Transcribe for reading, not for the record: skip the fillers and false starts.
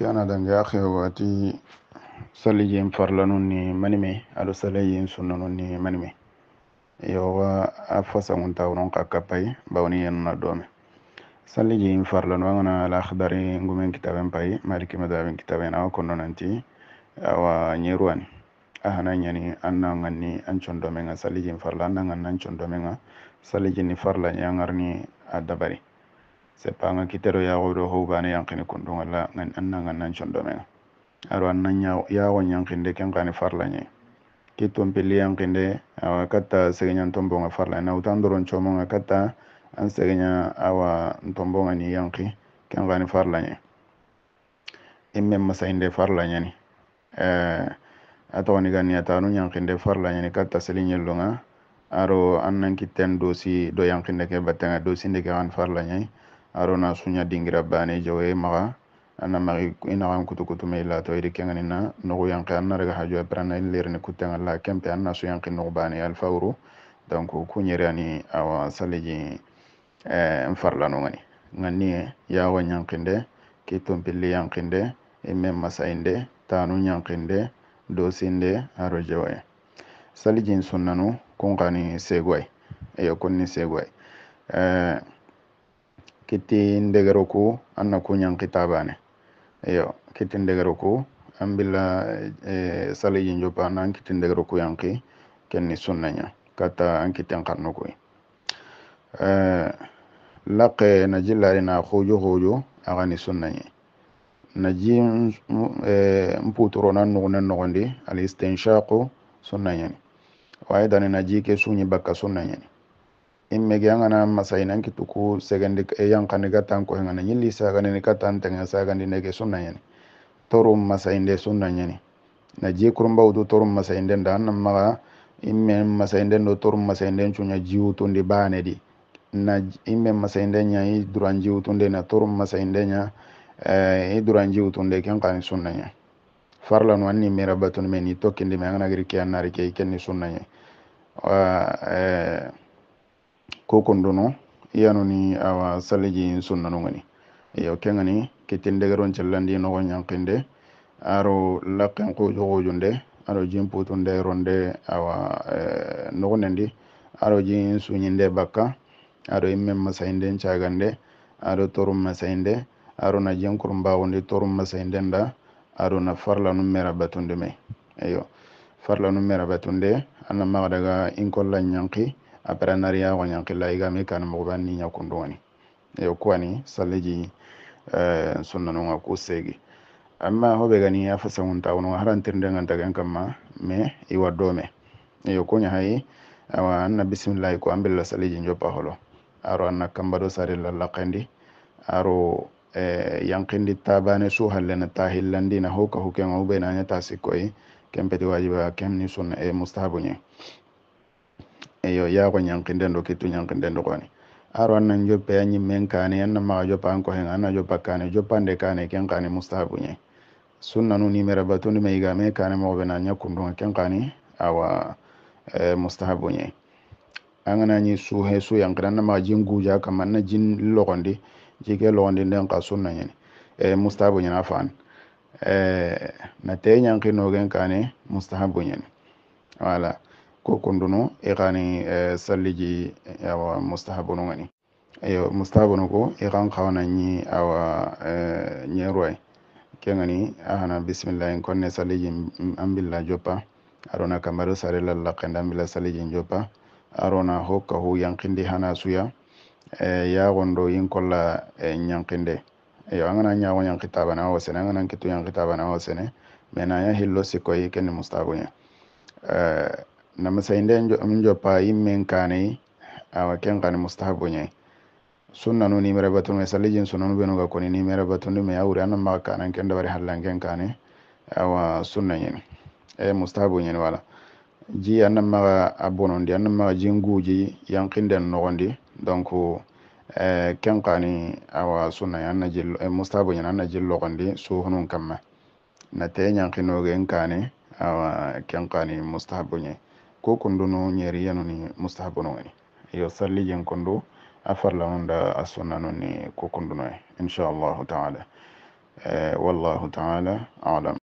كان دنجا أخي واتي سلجين فرلانون ني منمي أدو سلجين سننون ني منمي يوا أفسا منتاورون كاكاباي باوني يننا دومي سلجين فرلان وانا الأخضري نغمين كتابين باي مالكي مدابين كتابين أو كنون أنتي أو نيرواني أهنا يعني أنا غني أنشون دومينغا سلجين فرلان أنا أنشون دومينغا سلجين فرلان يانغرني أدباري sepanga kitero ya godo ho bane yankini kundun wala ngan annan nan chondo men aro annan ya won yankinde ken kani farlanye kitum pili yankinde awa kata segenyan tombo nga farla na utandoron chomo nga kata an segenya awa tombo nga ni yanki ken kani farlanye imme masainde farlanye ni atoni gani atanu yankinde farlanye ni kata selinyello nga aro annan kitten dosi do yankinde ke batanga dosi ndeke kan farlanye aro na sunya dingira bane jawe maga ana magi ina kan kutu me la to ide kengani na no yang kan na daga hajo prana lerne kutanga la kempe anna su yang kin no bane al fawru donc ku nyere ani awa saleji mfarla no ngani ya wa nyankinde ki tompili yankinde e mem masainde tanu yankinde do sinde aro jawe saleji sunnanu kun kani segwai e konni segwai kiti ndegero ku anna ku nyang kitabane yo kiti ndegero ku ambilla sali jopa nan kiti ndegero ku yanki kenni sunnanya kata an kiti karno ku laqe na jillari na khojo agani sunnanya naji mputuro nan nugunen nogondi al istinshaqu sunnanya wa aidan naji ke sunyi bakka sunnanya imme gangana masainan kituku segendi yang kan gatan ko ngana nyilli saga ne katan tanga saga ne ke sunna yani torum masainde sunna yani na je kurumba udu torum masainde dan maga imme masainde no torum masainde chunya jiwutu ndi bane di na imme masainde nya i duran jiwutu ndi na torum masainde nya i duran jiwutu ndi kan kan sunna yani farla no anni mera batun meni tokkindi me ngana giri ke annari ke kenni sunna yani kokondono yanoni awa saliji sunnanu ngani yo kengani kitindegaron cellandi no nyankinde aro laqen ko jogojunde aro jimputunde ronde awa no nendi aro jin sunyinde bakka aro imme masainde chagande aro torum masainde aro na jin kurumba wonde torum masainde nda aro na farla no mera batunde me ayo farla no mera batunde anna magdaga inkolla nyanki après nariya wa nyankilla igame kan mo banni nyakundoni e kwani saleji sunnanu nga ku segi amma hobe gani ya fasa mun tawno harantirde nganta gan kamma me i wadome e ko nya hay awa anna bismillah ko ambilla saleji njopa holo aro anna kambado sare la laqandi aro yankindi tabane su halena tahillandi na hoka huken o be na nya tasikoy kempeti wajiba kemni sunna e mustahabu nye eyo ya ko nyankinde ndo kitu nyankinde ndo koni aro annan joppe anyi men kane anna ma joppa an ko hen anna joppa kane joppande kane ken kane mustahabu nye sunna nu ni mera batuni me iga me kane mo be na nyakundu ken kane awa mustahabu nye angana ni su he su yankran na ma jingu ja kam na jin logondi jike logondi nden ka sunna nye mustahabu nye na fan na te nyankino gen kane mustahabu nye wala ko konduno e gani salliji awa mustahabunu ngani ayo mustahabunu ko e gan khawana ni awa nyeroi kengani ahana bismillah konne salliji ambilla jopa arona kamaru sare lalla kanda ambilla salliji jopa arona hokka hu yankindi hana suya ya gondo yin kolla nyankinde ayo angana nyawo yankitaba na wasene angana kitu yankitaba na wasene mena ya hillo sikoy ken mustahabunya na masainde njo pa immen kane awa ken kane mustahabu nye sunna no ni mera batun me salijin sunna no beno ga koni ni mera batun me awri anna ma kana ken dawari hallan ken kane awa sunna nye mustahabu nye wala ji anna ma abono ndi anna ma jinguji yankinden no gondi donc ken kane awa sunna anna jil mustahabu nye anna jil lo gondi su hunun kamma na te yankino gen kane awa ken kane mustahabu nye ko kondono nyeri yanoni mustahabu no ngani yo salli jen kondo afarla onda asunna noni ko kondono insha Allah taala wallahu taala alam.